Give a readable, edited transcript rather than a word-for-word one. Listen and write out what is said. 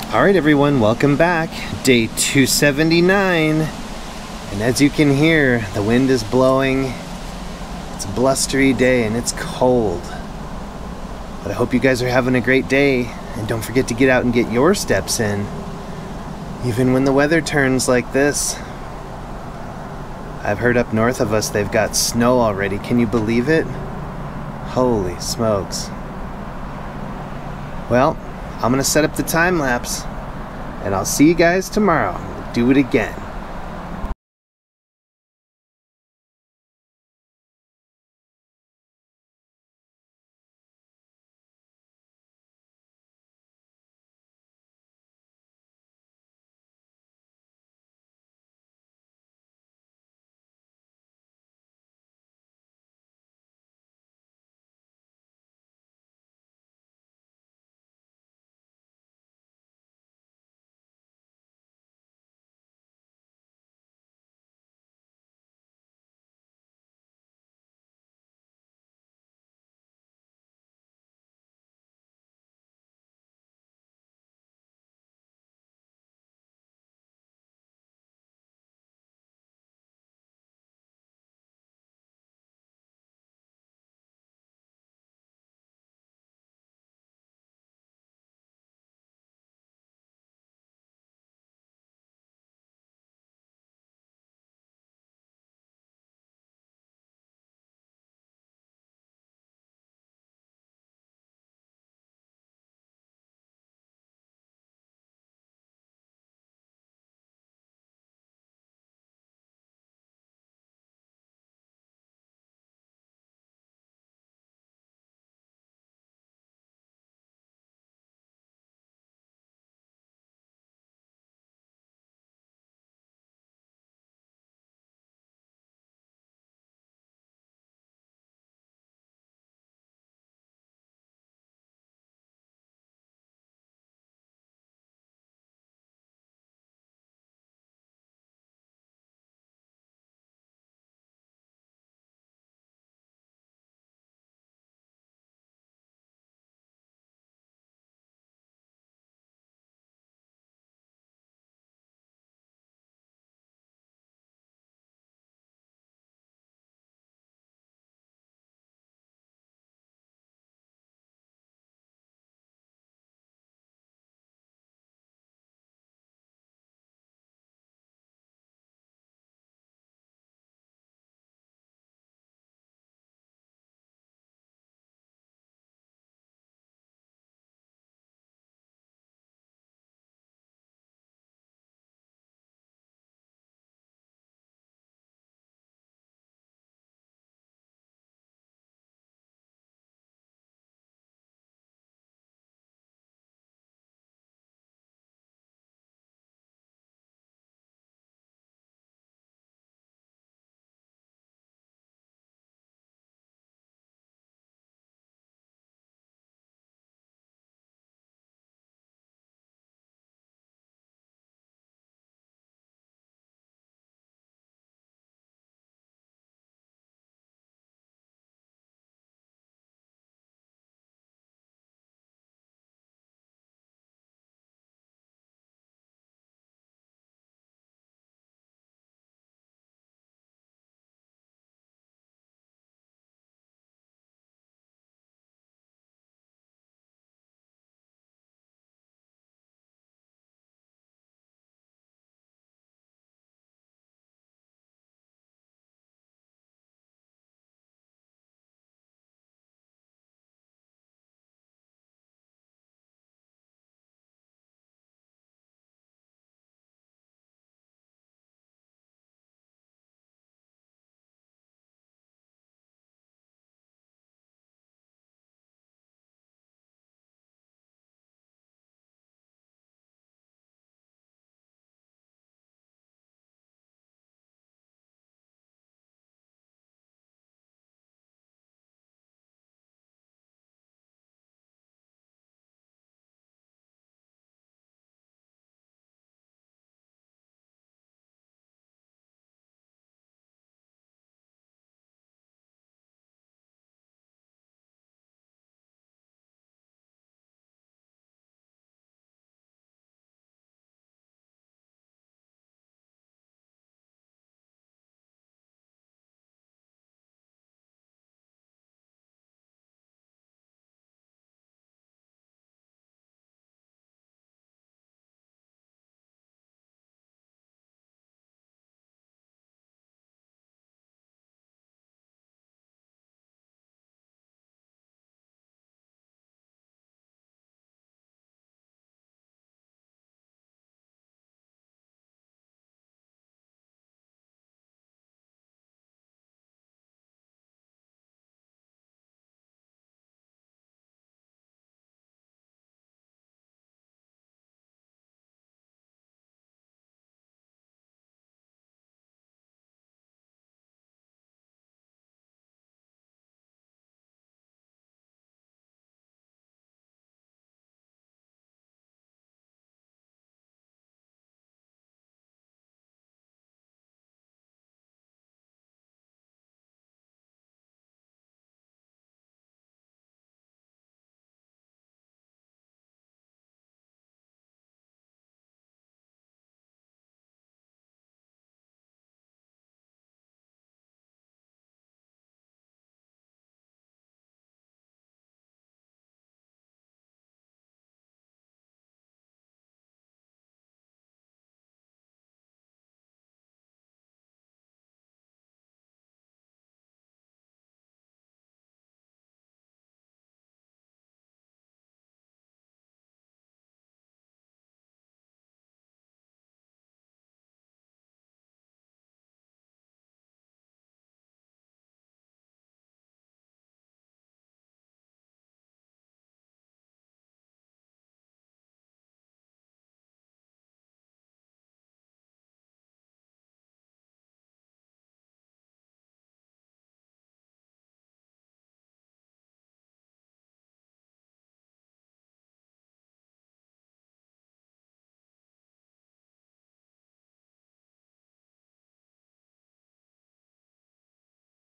Alright everyone, welcome back. Day 279. And as you can hear, the wind is blowing. It's a blustery day and it's cold. But I hope you guys are having a great day. And don't forget to get out and get your steps in. Even when the weather turns like this. I've heard up north of us they've got snow already. Can you believe it? Holy smokes. Well, I'm gonna set up the time lapse, and I'll see you guys tomorrow. We'll do it again.